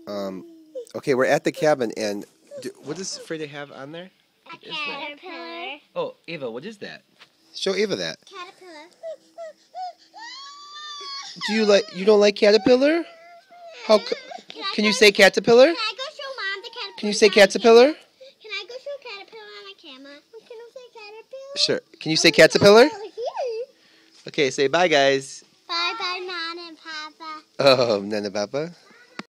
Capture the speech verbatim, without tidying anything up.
Um, okay, we're at the cabin, and do, what does Frida have on there? A caterpillar. Oh, Ava, what is that? Show Ava that. Caterpillar. Do you like? You don't like caterpillar? How? Can, can you say caterpillar? Can I go show Mom the caterpillar? Can you say caterpillar? Can I go show caterpillar on my camera? Can I say caterpillar? Sure. Can you say caterpillar? Here. Okay, say bye, guys. Bye, bye, Mom and Papa. Oh, Nana Papa.